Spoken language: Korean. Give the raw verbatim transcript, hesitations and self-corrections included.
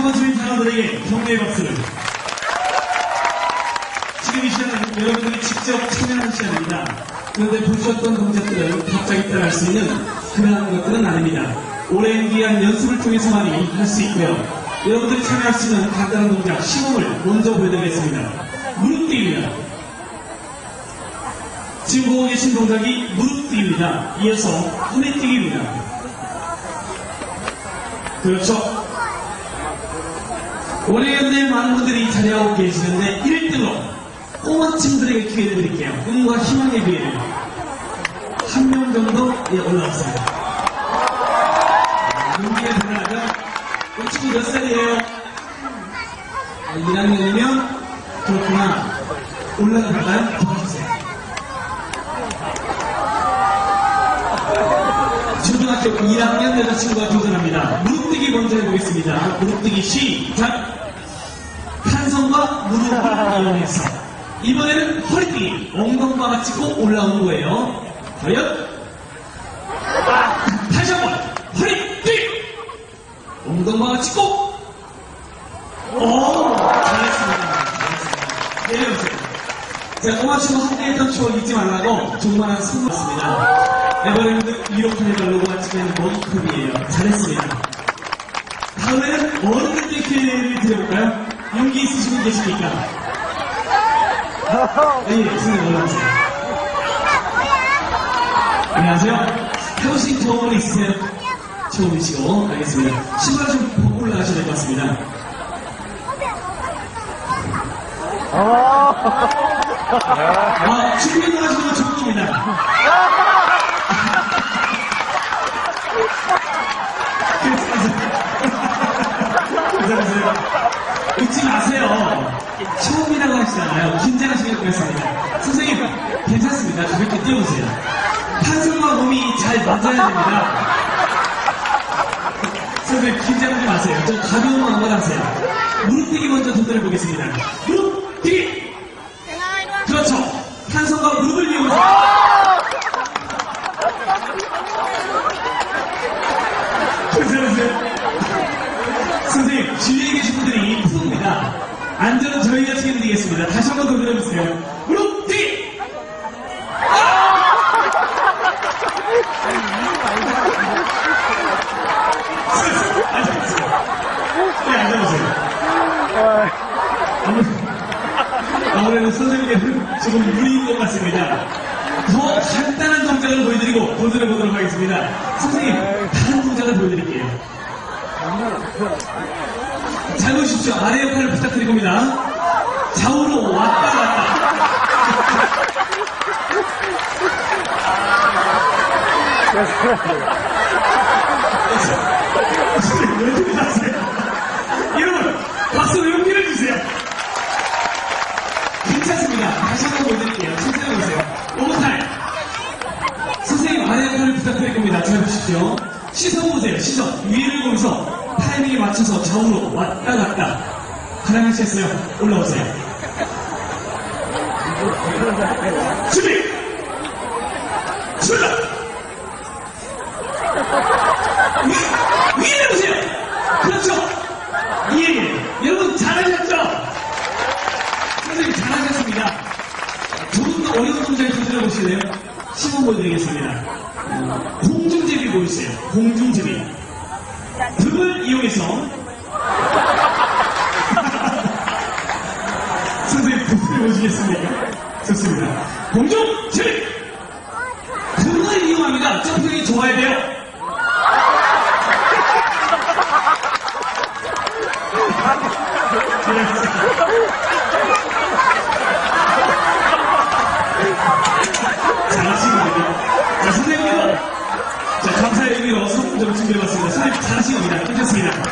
잡아주신 사람들에게 격려의 박수를. 지금 이 시간은 여러분들이 직접 참여하는 시간입니다. 그런데 보셨던 동작들은 갑자기 따라할 수 있는 그러한 것들은 아닙니다. 오랜 기간 연습을 통해서만이 할 수 있고요. 여러분들이 참여할 수 있는 간단한 동작, 시범을 먼저 보여드리겠습니다. 무릎 뛰기입니다. 지금 보고 계신 동작이 무릎 뛰기입니다. 이어서 허리 뛰기입니다. 그렇죠. 올해연대 많은 분들이 자리하고 계시는데 일 등으로 꼬마 친구들에게 기회를 드릴게요. 꿈과 희망의 기회를. 한 명 정도 예, 올라왔습니다. 용기에 대단하죠? 이 친구 몇 살이에요? 일 학년이면 그렇구나. 올라갈까요? 도와주세요. 초등학교 일 학년 여자친구가 도전합니다. 무릎뜨기 먼저 해보겠습니다. 무릎뜨기 시작! 탄성과 무릎을 이용해서 이번에는 허리뜨기, 엉덩방아 찍고 올라오는 거예요. 과연? 다시 한번 허리뜨기! 엉덩방아 찍고 오! 잘했습니다. 잘했습니다. 내려오세요. 제가 꼬마 친구 함께했던 추억 잊지 말라고 조그만한 선물이었습니다. 에버랜드 이로컬레가 로고가 찍혀있는 머리컵이에요. 잘했습니다. 다음에는 어른들께 기회를 드려볼까요? 용기 있으신 분 계십니까? 네, 선생님 올라오세요. 안녕하세요. 해보신 경험은 있으세요? 처음이시고, 알겠습니다. 신발 좀 벗고 올라가셔야 될 것 같습니다. 아, 준비 하시는 건 좋습니다. 괜찮으세요? 웃지 마세요. 처음이라고 하시잖아요. 긴장하시길 바랬습니다. 선생님, 괜찮습니다. 가볍게 뛰어보세요. 탄성과 몸이 잘 맞아야 됩니다. 선생님, 긴장하지 마세요. 좀 가벼운 마음으로 하세요. 무릎뛰기 먼저 도전해보겠습니다. 무릎뛰기! 그렇죠. 탄성과 무릎을 이용해서. 괜찮으세요? 선생님, 주위에 계신 분들이 프로입니다. 안전은 저희가 책임지겠습니다. 다시 한번 도전해보세요. 무릎뛰기! 앉아보세요. 네, 앉아보세요. 아무래도 선생님께는 조금 무리인 것 같습니다. 더 간단한 동작을 보여드리고 도전해보도록 하겠습니다. 선생님, 다른 동작을 보여드릴게요. 잘 보십시오. 아래 역할을 부탁드릴 겁니다. 좌우로 왔다 갔다. 왜 하세요? 여러분, 박수로 용기를 주세요. 괜찮습니다. 다시 한번 보여드릴게요. 천천히 보세요. 오타임. 선생님, 아래 역할을 부탁드릴 겁니다. 잘 보십시오. 시선 보세요. 시선. 위를 보면서 타이밍에 맞춰서 좌우로 왔다 갔다. 가능하시겠어요? 올라오세요. 준비! 출발! 위, 위에 보세요! 그렇죠! 예, 예. 여러분 잘하셨죠? 선생님 잘하셨습니다. 조금 더 어려운 동작을 도전해보실래요? 시범 보여드리겠습니다. 공중제비 보이세요? 공중제비. 등을 이용해서 선생님 등을 보시겠습니까? 좋습니다. 공중제비! 등을 이용합니다. 점프력이 좋아야 돼요. 잘하시거든요. 자, 선생님께서 자, 감사의 의미로 선물 좀 준비해봤습니다. 선생님 잘하시겁니다. 괜찮습니다.